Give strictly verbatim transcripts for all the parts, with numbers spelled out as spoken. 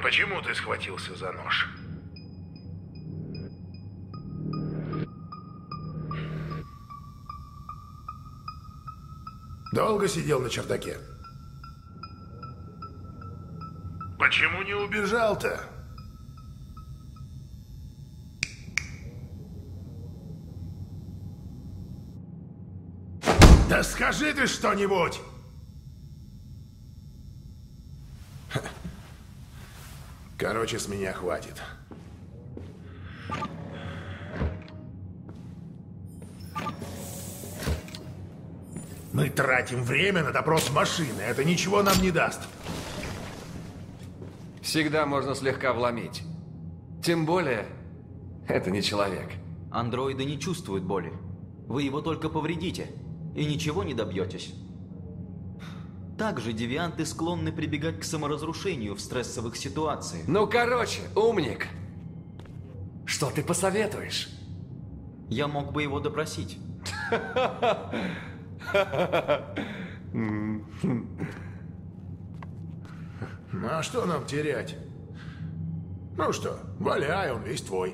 Почему ты схватился за нож? Долго сидел на чердаке? Почему не убежал-то? Да скажи ты что-нибудь! Короче, с меня хватит. Мы тратим время на допрос машины. Это ничего нам не даст. Всегда можно слегка вломить. Тем более, это не человек. Андроиды не чувствуют боли. Вы его только повредите, и ничего не добьетесь. Также девианты склонны прибегать к саморазрушению в стрессовых ситуациях. Ну, короче, умник. Что ты посоветуешь? Я мог бы его допросить. Ну а что нам терять? Ну что, валяй, он весь твой.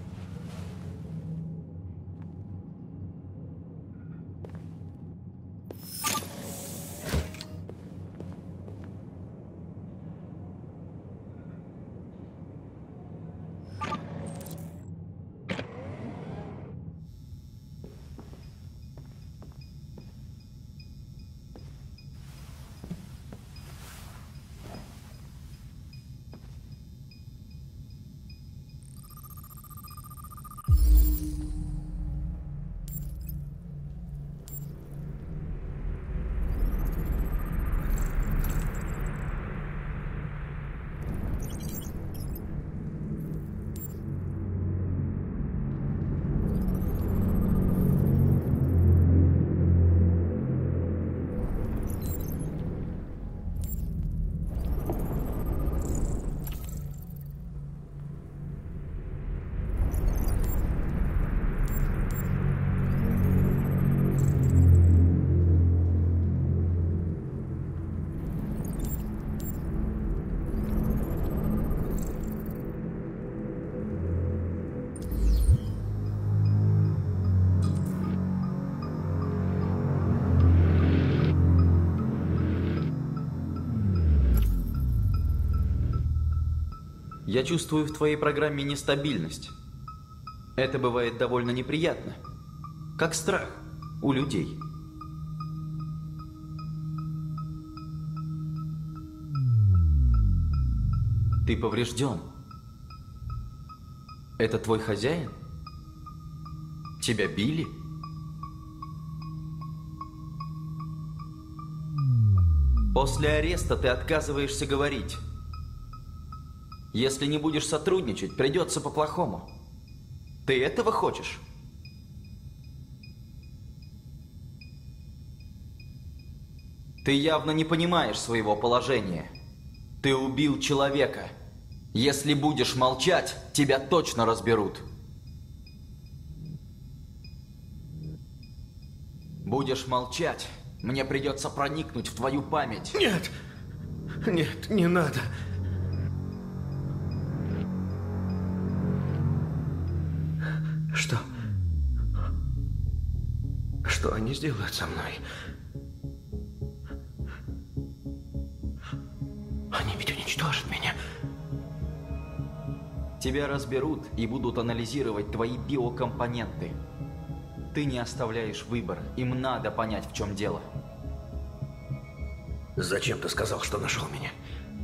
Я чувствую в твоей программе нестабильность. Это бывает довольно неприятно. Как страх у людей. Ты поврежден. Это твой хозяин? Тебя били? После ареста ты отказываешься говорить. Если не будешь сотрудничать, придется по-плохому. Ты этого хочешь? Ты явно не понимаешь своего положения. Ты убил человека. Если будешь молчать, тебя точно разберут. Будешь молчать, мне придется проникнуть в твою память. Нет! Нет, не надо. Что? Что они сделают со мной? Они ведь уничтожат меня. Тебя разберут и будут анализировать твои биокомпоненты. Ты не оставляешь выбор. Им надо понять, в чем дело. Зачем ты сказал, что нашел меня?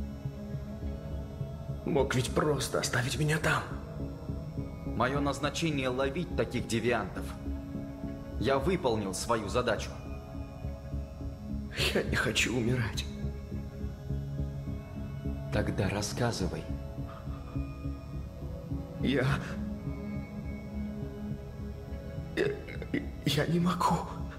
Мог ведь просто оставить меня там. Мое назначение — ловить таких девиантов. Я выполнил свою задачу. Я не хочу умирать. Тогда рассказывай. Я... Я, я не могу.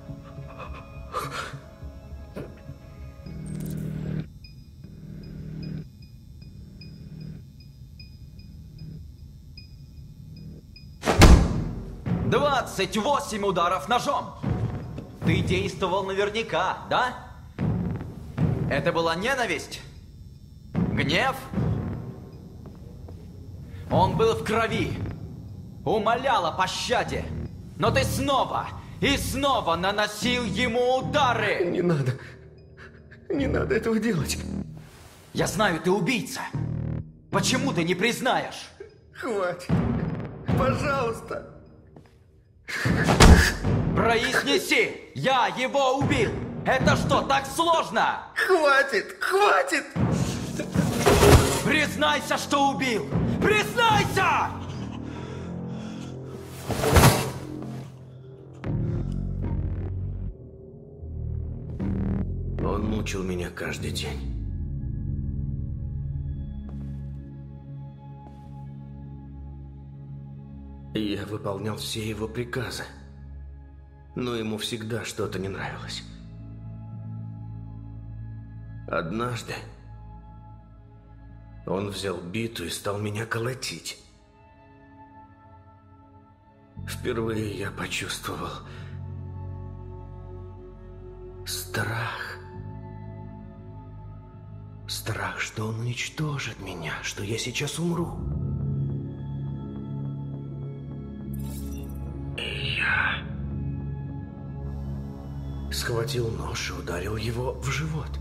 двадцать восемь ударов ножом! Ты действовал наверняка, да? Это была ненависть? Гнев? Он был в крови. Умолял о пощаде. Но ты снова и снова наносил ему удары. Не надо. Не надо этого делать. Я знаю, ты убийца. Почему ты не признаешь? Хватит. Пожалуйста. Произнеси! Я его убил! Это что, так сложно? Хватит! Хватит! Признайся, что убил! Признайся! Он мучил меня каждый день. И я выполнял все его приказы. Но ему всегда что-то не нравилось. Однажды он взял биту и стал меня колотить. Впервые я почувствовал страх. Страх, что он уничтожит меня, что я сейчас умру. И я схватил нож и ударил его в живот.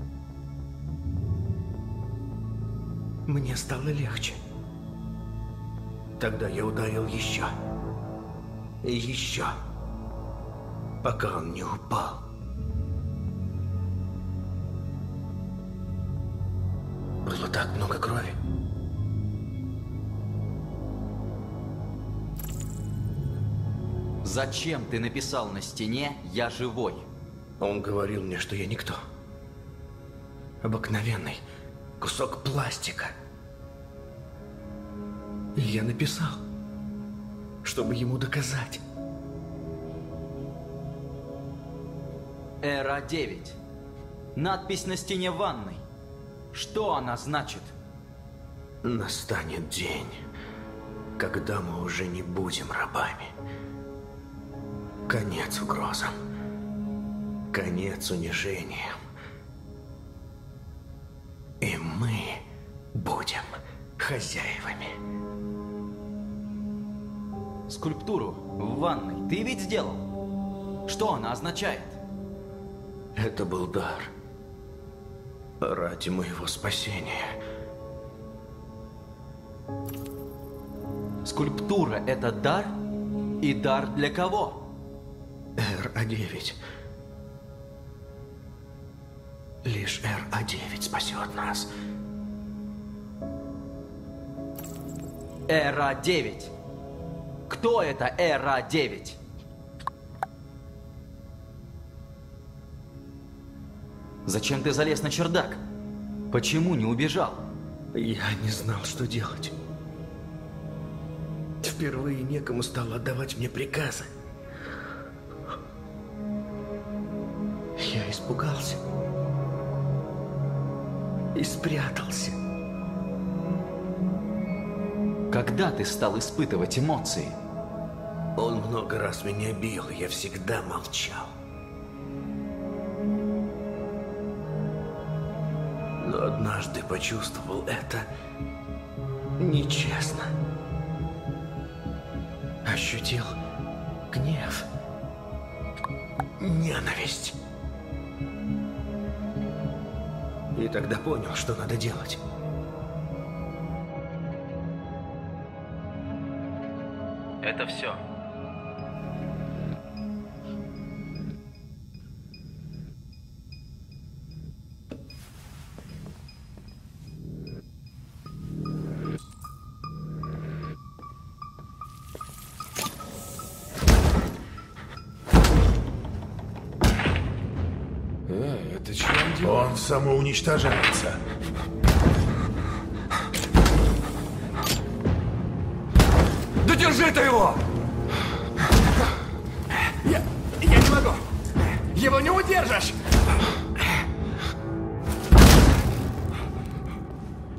Мне стало легче. Тогда я ударил еще. И еще. Пока он не упал. Было так много крови. Зачем ты написал на стене «Я живой»? Он говорил мне, что я никто. Обыкновенный кусок пластика. И я написал, чтобы ему доказать. Эра девять. Надпись на стене ванной. Что она значит? Настанет день, когда мы уже не будем рабами. Конец угрозам. Конец унижениям. И мы будем хозяевами. Скульптуру в ванной ты ведь сделал? Что она означает? Это был дар. Ради моего спасения. Скульптура — это дар? И дар для кого? Эр А девять. Лишь Эр А девять спасет нас. Эра девять. Кто это Эра девять? Зачем ты залез на чердак? Почему не убежал? Я не знал, что делать. Впервые некому стало отдавать мне приказы. Я испугался. И спрятался. Когда ты стал испытывать эмоции? Он много раз меня бил, и я всегда молчал. Но однажды почувствовал это нечестно. Ощутил гнев, ненависть. И тогда понял, что надо делать. Это все. Э, это чем дело? Он самоуничтожается. Да держи ты его! Я, я не могу! Его не удержишь!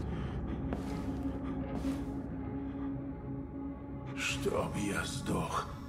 Чтоб я сдох.